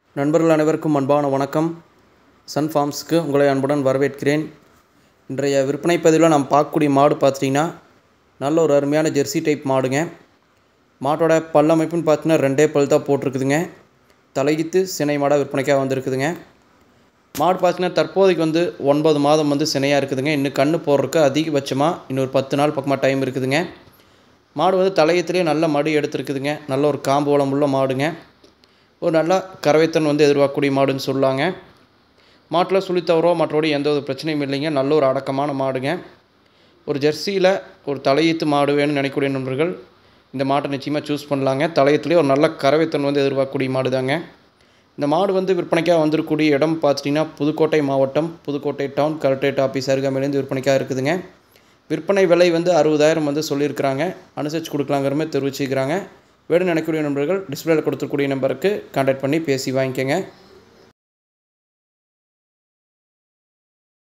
நண்பர்கள் அனைவருக்கும் அன்பான வணக்கம். சன் ஃபார்ம்ஸ்க்கு உங்களை அன்புடன் வரவேற்கிறேன். இன்றைய விற்பனை பதிவில் நாம் பார்க்கக்கூடிய மாடு பார்த்திங்கன்னா நல்ல ஒரு அருமையான ஜெர்சி டைப் மாடுங்க. மாட்டோட பல்லமைப்புன்னு பார்த்தீங்கன்னா 2 பல் தான் போட்டிருக்குதுங்க. தலையித்து சினை மாடாக விற்பனைக்காக வந்திருக்குதுங்க. மாடு பார்த்தீங்கன்னா தற்போதைக்கு 9 மாதம் சினையாக இருக்குதுங்க. இன்னும் கன்று போடுறதுக்கு அதிகபட்சமாக இன்னொரு 10 நாள் பக்கமாக டைம் இருக்குதுங்க. மாடு தலையத்திலே நல்ல மடி எடுத்துருக்குதுங்க. நல்ல ஒரு காம்பு வளம் உள்ள மாடுங்க. ஒரு நல்ல கறவைத்தன் எதிர்பார்க்கக்கூடிய மாடுன்னு சொல்லலாங்க. மாட்டில் சுழி தவறோ மற்றபடி எந்த ஒரு பிரச்சனையும் இல்லைங்க. நல்ல ஒரு அடக்கமான மாடுங்க. ஒரு ஜெர்சியில் ஒரு தலையீத்து மாடு வேணும்னு நினைக்கக்கூடிய நண்பர்கள் இந்த மாட்டை நிச்சயமாக சூஸ் பண்ணலாங்க. தலையத்துலேயே ஒரு நல்ல கறவைத்தன் எதிர்பார்க்கக்கூடிய மாடு தாங்க. இந்த மாடு விற்பனைக்காக வந்திருக்கக்கூடிய இடம் பார்த்துட்டிங்கன்னா புதுக்கோட்டை மாவட்டம், புதுக்கோட்டை டவுன் கலெக்டரேட் ஆஃபீஸ் அருகாமையிலேருந்து விற்பனைக்காக இருக்குதுங்க. விற்பனை விலை 60,000 சொல்லியிருக்கிறாங்க. அனுசரித்து கொடுக்கலாங்கிற மாதிரி தெரிவிச்சுக்கிறாங்க. வேணும்னு நினைக்கக்கூடிய நண்பர்கள் டிஸ்பிளேயில் கொடுத்துருக்கூடிய நம்பருக்கு கான்டாக்ட் பண்ணி பேசி வாங்கிக்கோங்க.